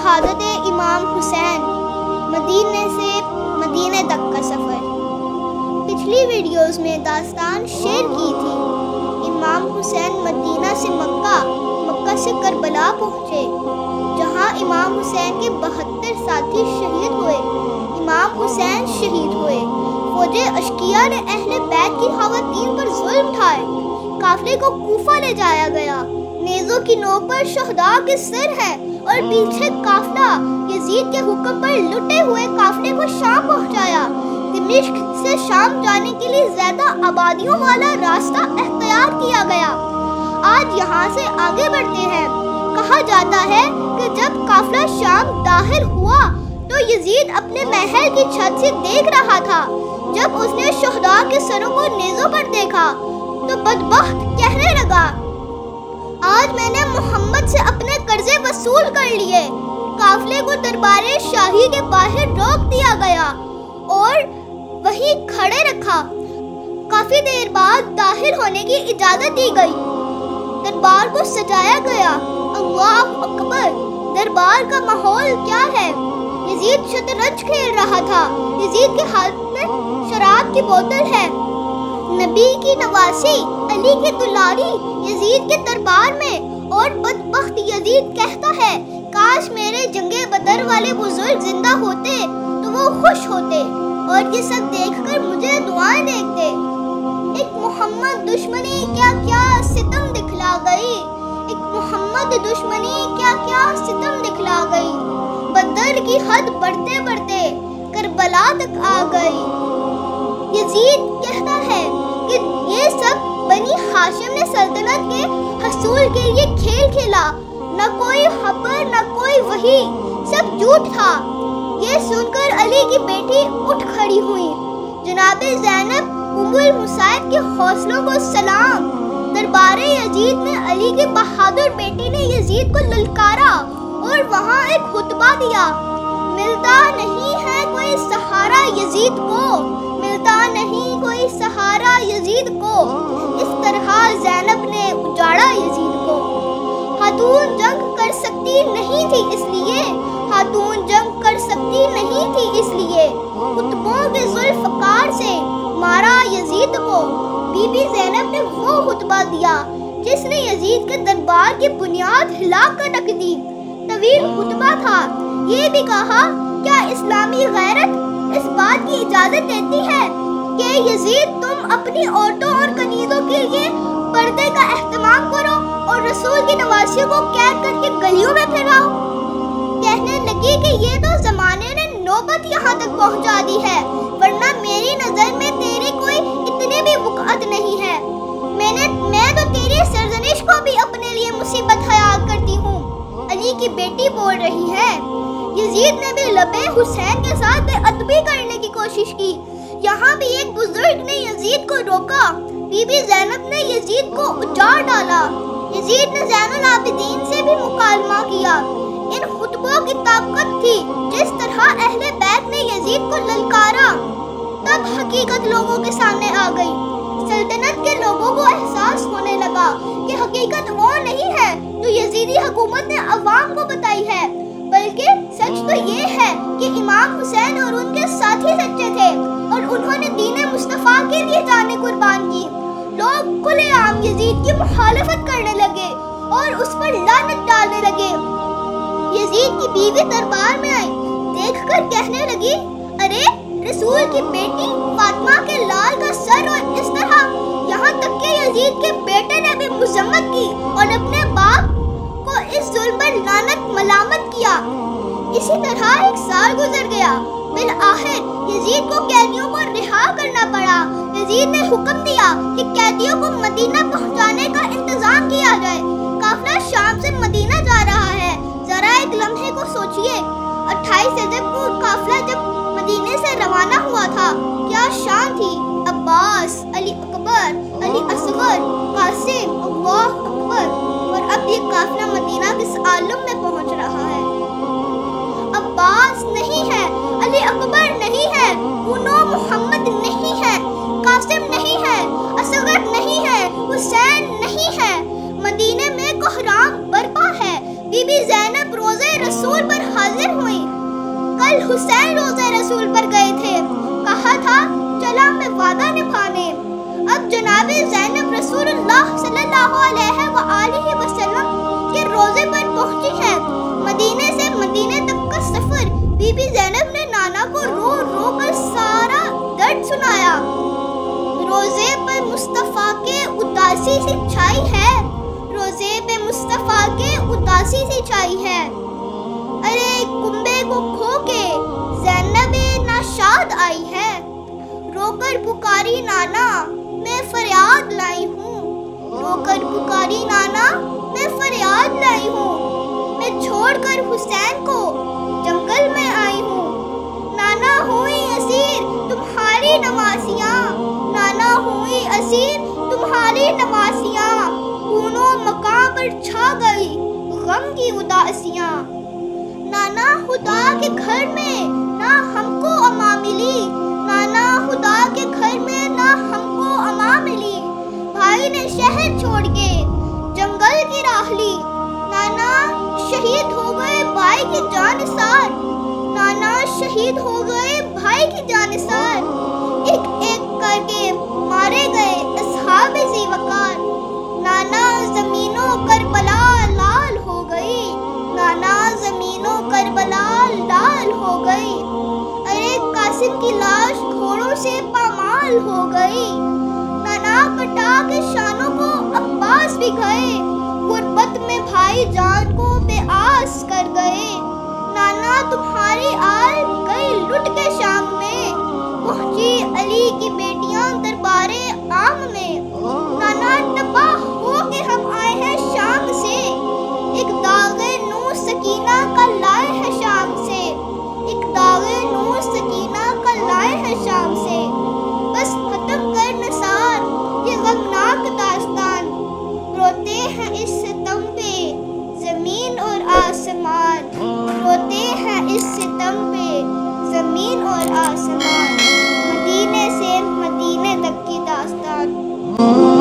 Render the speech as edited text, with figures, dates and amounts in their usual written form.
شہادت امام حسین، مدینے سے مدینے تک کا سفر۔ پچھلی ویڈیوز میں داستان شیئر کی تھی۔ امام حسین مدینہ سے مکہ سے کربلا پہنچے، جہاں امام حسین کے 72 ساتھی شہید ہوئے۔ امام حسین شہید ہوئے، فوج اشقیاء نے اہل بیت کی خواتین پر ظلم اٹھائے، قافلے کو کوفہ لے جایا گیا۔ نیزوں کی نوک پر شہداء کے سر ہیں اور پیچھے قافلہ یزید کے حکم پر لٹے ہوئے قافلے کو شام پہنچایا۔ دمشق سے شام جانے کے لیے زیادہ آبادیوں والا راستہ اختیار کیا گیا۔ آج یہاں سے آگے بڑھتے ہیں۔ کہا جاتا ہے کہ جب قافلہ شام داخل ہوا تو یزید اپنے محل کی چھت سے دیکھ رہا تھا۔ جب اس نے شہداء کے سروں کو نیزوں پر دیکھا تو بدبخت کہنے لگا، آج میں نے محمد سے اپنے قرضے وصول کر لیے۔ قافلے کو دربار شاہی کے باہر روک دیا گیا اور وہیں کھڑے رکھا۔ کافی دیر بعد داخل ہونے کی اجازت دی گئی۔ دربار کو سجایا گیا۔ اللہ اکبر! دربار کا ماحول کیا ہے؟ یزید شطرنج کھیل رہا تھا۔ یزید کے ہاتھ میں شراب کی بوتل ہے۔ نبی کی نواسی، علی کی دلاری یزید کے دربار میں، اور بدبخت یزید کہتا ہے، کاش میرے جنگ بدر والے بزرگ زندہ ہوتے تو وہ خوش ہوتے اور یہ سب دیکھ کر مجھے دعائیں دیتے۔ ایک محمد دشمنی کیا ستم دکھلا گئی، ایک محمد دشمنی کیا ستم دکھلا گئی۔ بدر کی حد بڑھتے بڑھتے کربلا تک آ گئی۔ یزید کہتا ہے کہ یہ سب بنی ہاشم نے سلطنت کے حصول کے لیے کھیل کھیلا، نہ کوئی خبر نہ کوئی وحی، سب جھوٹ تھا۔ یہ سن کر علی کی بیٹی اٹھ کھڑی ہوئی۔ جناب زینب ام المصائب کے حوصلوں کو سلام۔ دربار یزید میں علی کی بہادر بیٹی نے یزید کو للکارا اور وہاں ایک خطبہ دیا، ملتا نہیں ہے کوئی سہارا یزید کو، ملتا نہیں کوئی سہارا یزید کو۔ اس طرح زینب نے اجاڑا یزید کو۔ خاتون جنگ کر سکتی نہیں تھی اس لیے، خاتون جنگ کر سکتی نہیں تھی اس لیے، خطبوں کے ذوالفقار سے مارا یزید کو۔ بی بی زینب نے وہ خطبہ دیا جس نے یزید کے دربار کی بنیاد ہلا کر رکھ دی۔ طویل خطبہ تھا۔ یہ بھی کہا، کیا اسلامی غیرت اس بات کی اجازت دیتی ہے کہ یزید تم اپنی عورتوں اور کنیزوں کے لیے پردے کا اہتمام کرو اور رسول کی نواسیوں کو قید کر کے گلیوں میں پھراؤ؟ کہنے لگی کہ یہ تو زمانے نے نوبت یہاں تک پہنچا دی ہے، ورنہ میری نظر میں تیری کوئی اتنی بھی وقعت نہیں ہے۔ میں تو تیری سرزنش کو بھی اپنے لیے مصیبت خیال کرتی ہوں۔ علی کی بیٹی بول رہی ہے۔ یزید نے بھی لبے حسین کے ساتھ بے ادبی کرنے کی کوشش کی۔ یہاں بھی ایک بزرگ نے یزید کو روکا۔ بی بی زینب نے یزید کو اجاڑ ڈالا۔ یزید نے زین العابدین سے بھی مکالمہ کیا۔ ان خطبوں کی طاقت تھی جس طرح اہل بیت نے یزید کو للکارا۔ تب حقیقت لوگوں کے سامنے آ گئی۔ سلطنت کے لوگوں کو احساس ہونے لگا کہ حقیقت وہ نہیں ہے جو یزیدی حکومت نے عوام کو بتائی ہے، بلکہ سچ تو یہ ہے کہ امام حسین اور ان کے ساتھی سچے تھے اور انہوں نے دین مصطفیٰ کے لیے جانیں قربان کی۔ لوگ کھلے عام یزید کی مخالفت کرنے لگے اور اس پر لعنت ڈالنے لگے۔ یزید کی بیوی دربار میں آئی، دیکھ کر کہنے لگی، ارے رسول کی بیٹی فاطمہ کے لال کا سر، اور اس طرح یہاں تک کہ یزید کے بیٹے نے بھی مذمت کی اور اپنے باپ کو اس ظلم پر لعنت ملامت کیا۔ اسی طرح 1 سال گزر گیا۔ بالآخر یزید کو قیدیوں کو رہا کرنا پڑا۔ یزید نے حکم دیا کہ قیدیوں کو مدینہ پہنچانے کا انتظام کیا جائے۔ قافلہ شام سے مدینہ جا رہا ہے۔ ذرا ایک لمحے کو سوچئے، 28 رجب کو قافلہ جب مدینے سے روانہ ہوا تھا، کیا شان تھی؟ عباس، علی اکبر، علی اصغر، قاسم، اللہ اکبر۔ اور اب یہ قافلہ مدینہ کس عالم میں پہنچ رہا ہے؟ عباس نہیں ہے، علی اکبر نہیں ہے، انو محمد نہیں ہے، قاسم نہیں ہے، اصغر نہیں ہے، حسین نہیں ہے۔ مدینے میں کوحرام برپا ہے۔ بی بی زینب روزے رسول پر اللہ علیہ وآلہ وسلم کے روزے پر پہنچی ہے۔ مدینے سے مدینے تک کا سفر بی بی زینب نے نانا کو رو رو کر سارا درد سنایا۔ روزے پر مصطفیٰ کے اداسی سی چھائی ہے، روزے پہ مصطفیٰ کے اداسی سی چھائی ہے۔ ارے کنبے کو کھو کے زینب ناشاد آئی ہے، رو کر پکاری نانا میں فریاد لائی ہوں، رو کر پکاری نانا میں فریاد لائی ہوں، میں چھوڑ کر حسین کو جنگل میں آئی ہوں۔ نانا ہوئی اسیر تمہاری نوازیاں، نانا ہوئی اسیر تمہاری نوازیاں، خونوں مقام پر چھا گئی غم کی اداسیاں۔ نانا خدا کے گھر میں نہ ہم کو اما ملی، نانا خدا کے گھر میں نہ ہم کو اما ملی، بھائی نے شہر چھوڑ کے جنگل کی راہ لی، نانا شہید ہو گئے بھائی کی جانثار، نانا شہید ہو گئے بھائی کی جانثار، ایک ایک کر کے مارے گئے اصحاب ذی وقار، نانا زمینوں کربلا لال ہو گئی، نانا زمینوں کربلا لال ہو گئی، ارے قاسم کی لاش گھوڑوں سے پامال ہو گئی، نانا کٹا کے شانوں کو عباس بھی گئے، غربت میں بھائی جان کو بے آس کر گئے، نانا تمہاری آل گئی لٹ کے شام میں، پہنچی علی کی بیٹیاں دربارے عام میں، نانا تباہ ہو کے ہم آئے ہیں شام سے، ایک داغ نور سکینہ کا لائے ہے شام سے، ایک داغ نور سکینہ کا لائے ہے شام سے، بس ختم کر نثار یہ غمناک داستان، روتے ہیں اس ستم پہ زمین اور آسمان، روتے ہیں اس ستم پہ زمین اور آسمان، مدینے سے مدینے تک کی داستان۔